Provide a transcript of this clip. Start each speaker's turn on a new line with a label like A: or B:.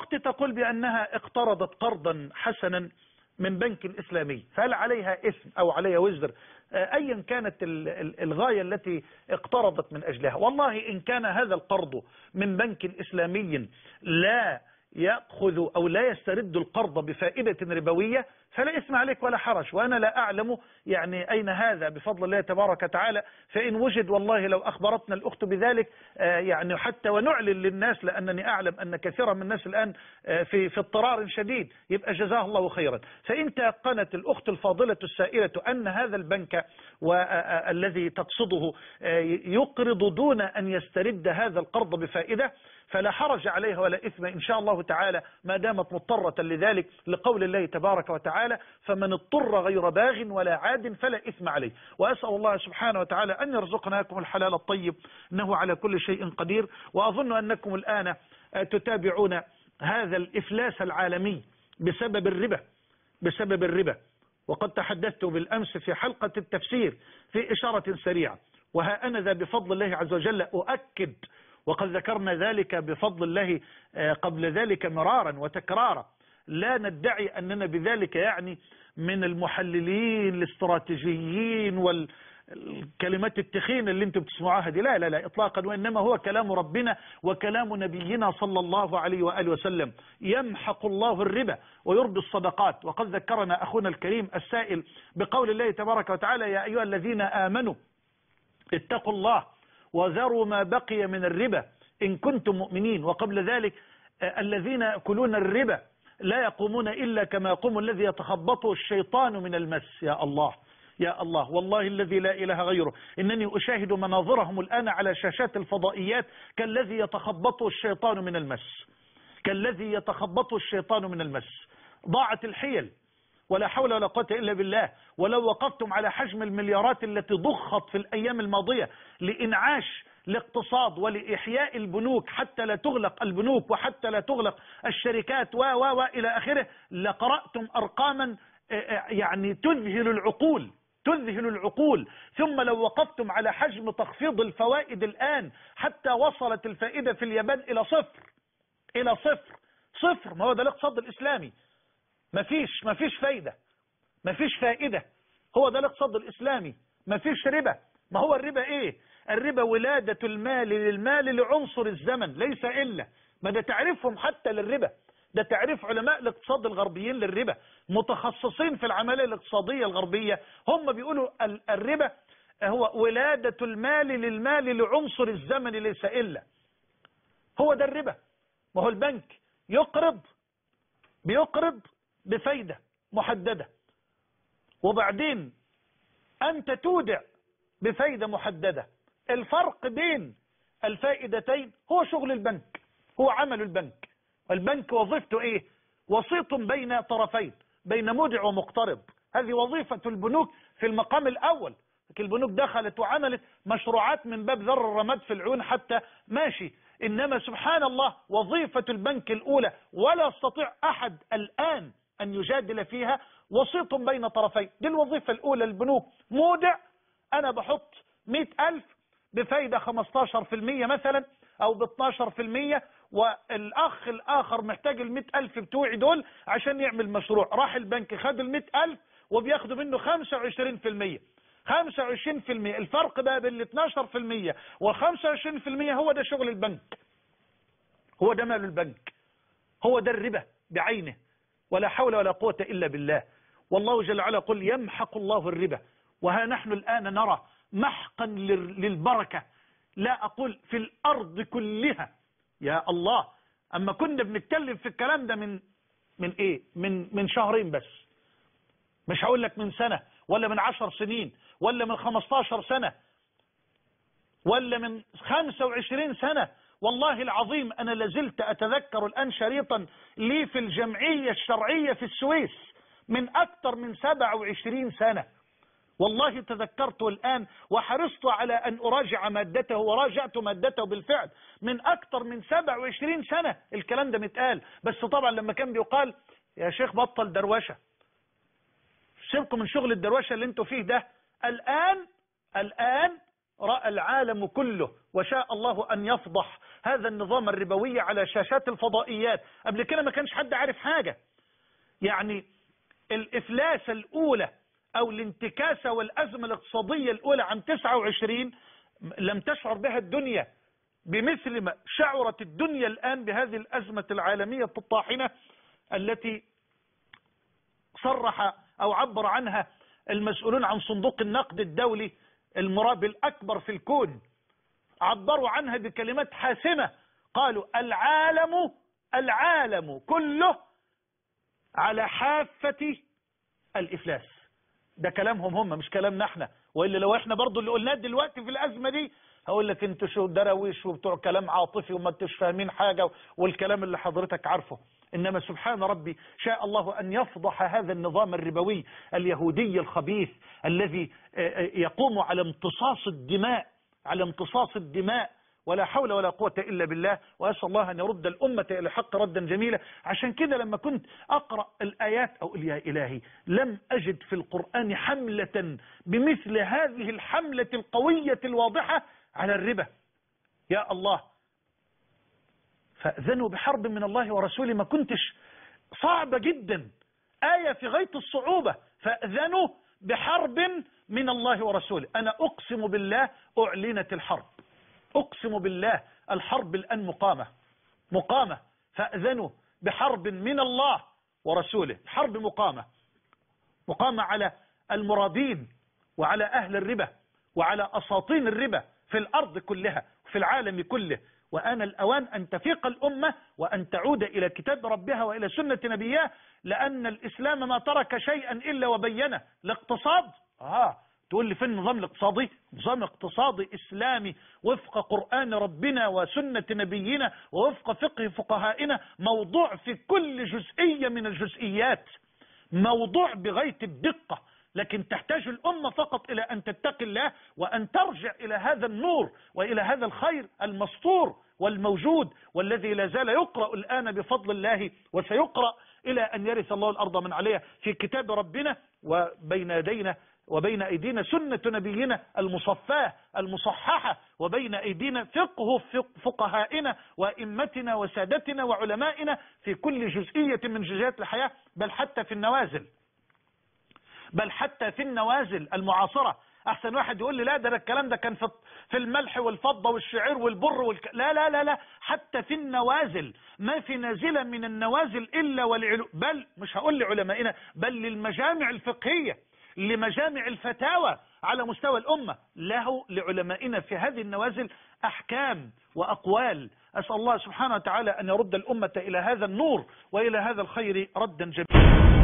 A: أختي تقول بأنها اقترضت قرضا حسنا من بنك إسلامي، فهل عليها إثم أو عليها وزر أيا كانت الغاية التي اقترضت من أجلها؟ والله إن كان هذا القرض من بنك إسلامي لا يأخذ أو لا يسترد القرض بفائدة ربوية فلا إثم عليك ولا حرج، وأنا لا أعلم يعني أين هذا بفضل الله تبارك وتعالى، فإن وجد والله لو أخبرتنا الأخت بذلك يعني حتى ونعلن للناس، لأنني أعلم أن كثيرا من الناس الآن في اضطرار شديد، يبقى جزاه الله خيرا. فإن تيقنت الأخت الفاضلة السائلة أن هذا البنك والذي تقصده يقرض دون أن يسترد هذا القرض بفائدة فلا حرج عليها ولا إثم إن شاء الله تعالى ما دامت مضطرة لذلك، لقول الله تبارك وتعالى فمن اضطر غير باغ ولا عاد فلا إثم عليه. وأسأل الله سبحانه وتعالى أن يرزقناكم الحلال الطيب إنه على كل شيء قدير. وأظن أنكم الآن تتابعون هذا الإفلاس العالمي بسبب الربا، وقد تحدثت بالأمس في حلقة التفسير في إشارة سريعة، وها أنا ذا بفضل الله عز وجل أؤكد، وقد ذكرنا ذلك بفضل الله قبل ذلك مرارا وتكرارا، لا ندعي أننا بذلك يعني من المحللين الاستراتيجيين والكلمات التخينة اللي انتم بتسمعوها دي، لا لا لا إطلاقا، وإنما هو كلام ربنا وكلام نبينا صلى الله عليه وآله وسلم. يمحق الله الربا ويربي الصدقات، وقد ذكرنا أخونا الكريم السائل بقول الله تبارك وتعالى يا أيها الذين آمنوا اتقوا الله وذروا ما بقي من الربا إن كنتم مؤمنين. وقبل ذلك الذين يأكلون الربا لا يقومون إلا كما يقوم الذي يتخبطه الشيطان من المس. يا الله يا الله، والله الذي لا إله غيره، إنني أشاهد مناظرهم الآن على شاشات الفضائيات كالذي يتخبطه الشيطان من المس، كالذي يتخبطه الشيطان من المس. ضاعت الحيل ولا حول ولا قوة إلا بالله. ولو وقفتم على حجم المليارات التي ضخت في الأيام الماضية لإنعاش الاقتصاد ولإحياء البنوك حتى لا تغلق البنوك وحتى لا تغلق الشركات إلى آخره، لقرأتم أرقاما يعني تذهل العقول. ثم لو وقفتم على حجم تخفيض الفوائد الآن حتى وصلت الفائدة في اليابان إلى صفر. ما هو ده الاقتصاد الإسلامي، مفيش فائدة، هو ده الاقتصاد الإسلامي، مفيش ربا. ما هو الربا ايه؟ الربا ولادة المال للمال لعنصر الزمن، ليس إلا ما ده تعريفهم حتى للربا، ده تعريف علماء الاقتصاد الغربيين للربا، متخصصين في العملية الاقتصادية الغربية، هم بيقولوا الربا هو ولادة المال للمال لعنصر الزمن ليس إلا، هو ده الربا. ما هو البنك بيقرض بفايدة محددة، وبعدين أنت تودع بفايدة محددة. الفرق بين الفائدتين هو شغل البنك، هو عمل البنك. البنك وظيفته إيه؟ وسيط بين طرفين، بين مودع ومقترض. هذه وظيفة البنوك في المقام الأول. البنوك دخلت وعملت مشروعات من باب ذر الرماد في العيون حتى ماشي، إنما سبحان الله وظيفة البنك الأولى ولا يستطيع أحد الآن أن يجادل فيها، وسيط بين طرفين. دي الوظيفة الأولى البنوك، مودع، أنا بحط 100,000 بفايدة 15% مثلا أو ب12%، والأخ الآخر محتاج 100,000 بتوعي دول عشان يعمل مشروع، راح البنك خد 100,000 وبياخدوا منه 25%. 25%، الفرق بقى بين 12% و25% هو ده شغل البنك، هو ده مال البنك، هو ده الربا بعينه، ولا حول ولا قوة إلا بالله. والله جل وعلا يقول يمحق الله الربا، وها نحن الآن نرى محقا للبركة، لا أقول في الأرض كلها. يا الله، أما كنا بنتكلم في الكلام ده من إيه؟ من شهرين بس، مش هقول لك من سنة ولا من 10 سنين ولا من 15 سنة ولا من 25 سنة. والله العظيم أنا لازلت أتذكر الآن شريطا لي في الجمعية الشرعية في السويس من أكثر من 27 سنة، والله تذكرته الآن وحرصت على أن أراجع مادته، وراجعت مادته بالفعل من أكثر من 27 سنة الكلام ده متقال. بس طبعا لما كان بيقال يا شيخ بطل دروشة، سيبكم من شغل الدروشة اللي انتوا فيه ده، الآن رأى العالم كله وشاء الله أن يفضح هذا النظام الربوي على شاشات الفضائيات. قبل كده ما كانش حد عارف حاجة. يعني الإفلاس الأولى أو الانتكاسة والأزمة الاقتصادية الأولى عام 29 لم تشعر بها الدنيا بمثل ما شعرت الدنيا الآن بهذه الأزمة العالمية الطاحنة التي صرح أو عبر عنها المسؤولون عن صندوق النقد الدولي المرابي الأكبر في الكون. عبروا عنها بكلمات حاسمة، قالوا العالم كله على حافة الإفلاس. ده كلامهم هم مش كلامنا احنا، وإلا لو احنا برضو اللي قلناه دلوقتي في الأزمة دي هقول لك انتوا شو درويش وبتوع كلام عاطفي وما انتوش فاهمين حاجة والكلام اللي حضرتك عارفه. إنما سبحان ربي شاء الله أن يفضح هذا النظام الربوي اليهودي الخبيث الذي يقوم على امتصاص الدماء ولا حول ولا قوة إلا بالله. وأسأل الله أن يرد الأمة إلى الحق ردا جميلا. عشان كده لما كنت أقرأ الآيات أقول يا إلهي لم أجد في القرآن حملة بمثل هذه الحملة القوية الواضحة على الربا. يا الله، فأذنوا بحرب من الله ورسوله. ما كنتش صعبة جدا، آية في غاية الصعوبة، فأذنوا بحرب من الله ورسوله. أنا أقسم بالله أعلنت الحرب، أقسم بالله الحرب الآن مقامة. فأذنوا بحرب من الله ورسوله. حرب مقامة على المرابين وعلى أهل الربا وعلى أساطين الربا في الأرض كلها وفي العالم كله. وآن الأوان أن تفيق الأمة وأن تعود إلى كتاب ربها وإلى سنة نبيها، لأن الإسلام ما ترك شيئا إلا وبينه. الاقتصاد تقول لي فين النظام الاقتصادي؟ نظام اقتصادي إسلامي وفق قرآن ربنا وسنة نبينا ووفق فقه فقهائنا، موضوع في كل جزئية من الجزئيات، موضوع بغاية الدقة. لكن تحتاج الأمة فقط إلى أن تتقي الله وأن ترجع إلى هذا النور وإلى هذا الخير المسطور والموجود والذي لا زال يقرأ الآن بفضل الله وسيقرأ إلى أن يرث الله الأرض من عليها في كتاب ربنا. وبين يدينا وبين أيدينا سنة نبينا المصفاة المصححة، وبين أيدينا فقه فقهائنا وإمتنا وسادتنا وعلمائنا في كل جزئية من جزئيات الحياة، بل حتى في النوازل المعاصرة. أحسن واحد يقول لي لا ده الكلام ده كان في الملح والفضة والشعير والبر لا لا لا لا، حتى في النوازل ما في نازلة من النوازل إلا بل مش هقول لعلمائنا بل للمجامع الفقهية، لمجامع الفتاوى على مستوى الأمة، لعلمائنا في هذه النوازل أحكام وأقوال. أسأل الله سبحانه وتعالى أن يرد الأمة إلى هذا النور وإلى هذا الخير ردا جميلا.